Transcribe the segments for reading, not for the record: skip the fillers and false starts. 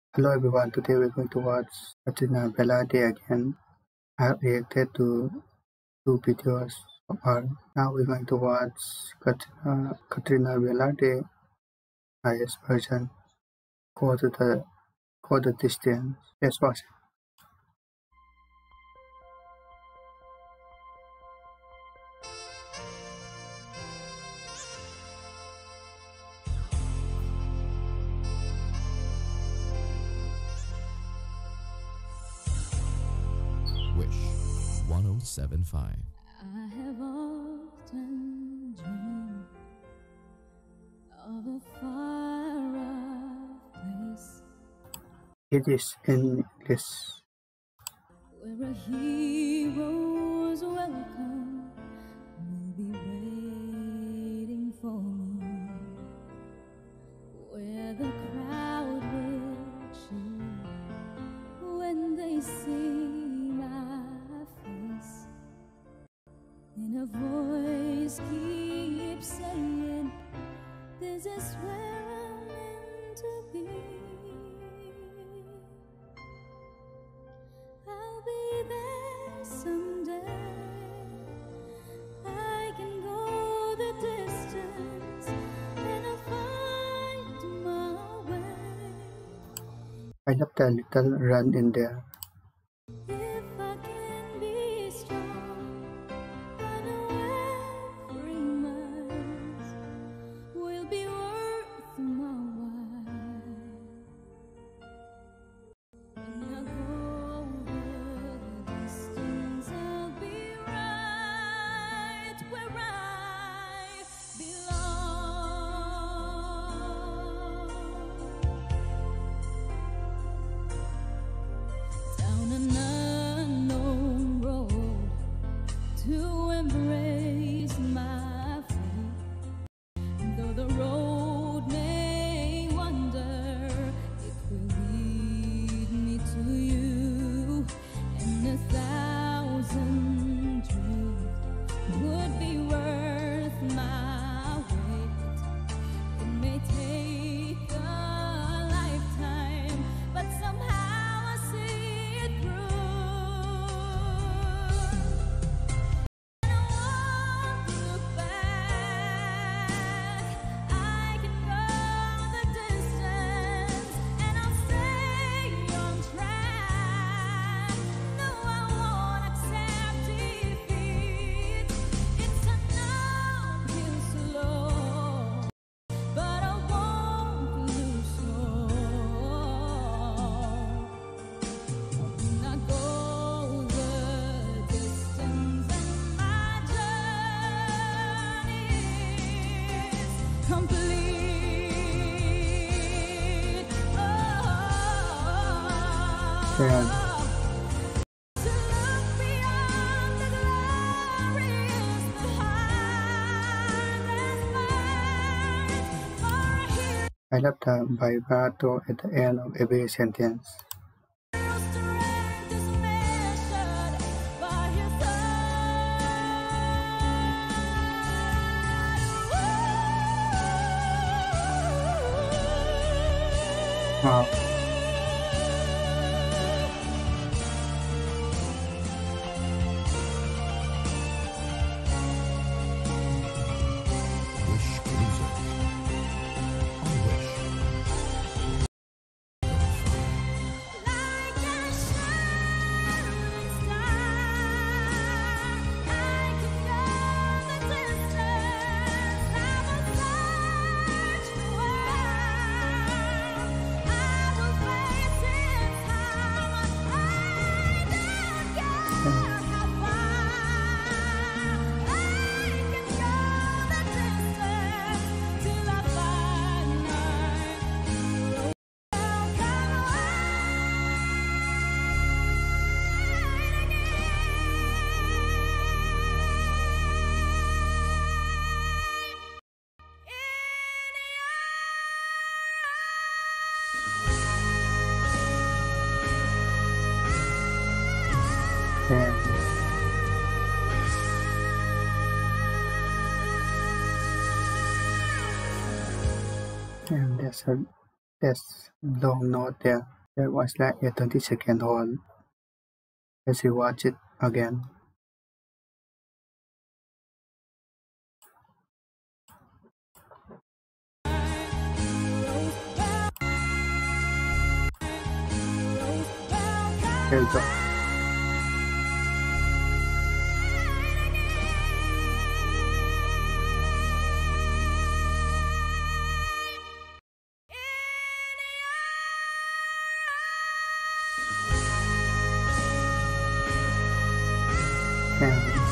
Hello everyone, today we're going to watch Katrina Velarde again. I have reacted to two videos of her. Now we're going to watch Katrina Velarde highest version. Go the distance. Let's watch. Wish 1075. I have often dreamed of a far-off place It is in English. where a hero's welcome will be waiting for me, where the crowd will cheer when they see my face, and a voice keeps saying, "This is where I'm meant to be." I'll be there someday. I can go the distance and I'll find my way. I love the little run in there. If I can be strong, I know every mile will be worth my while. When I go the distance, I'll be right where I belong. Down an unknown road to embrace my fate. Though the road may wander, it will lead me to you, and 1,000 dreams would be worth my wait. It may take a lifetime, but somehow I see it through. And I won't look back. I can go the distance, and I'll stay on track. No, I won't accept defeat. It's an uphill slope, but I won't lose hope. When I go the distance and my journey is complete. Yeah. To look beyond the glorious behind this light for a hero. I love the vibrato at the end of every sentence. Strength is measured by his Wow. Wish Cruiser. On Wish. like a shining star. I can go the distance. I will search the world. I will face its power. I don't care how far. I can go the distance till I find my hero. Yeah. And there's a long note there. That was like a 20-second hold. Let's rewatch it again. There we go. And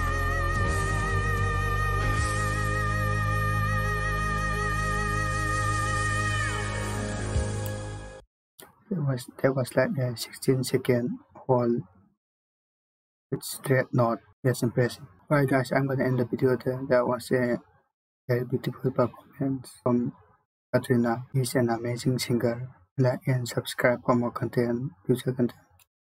that was like a 16-second hold with straight note. That's impressive. Alright guys, I'm gonna end the video there. That was a very beautiful performance from Katrina. She's an amazing singer. Like and subscribe for more content, future content.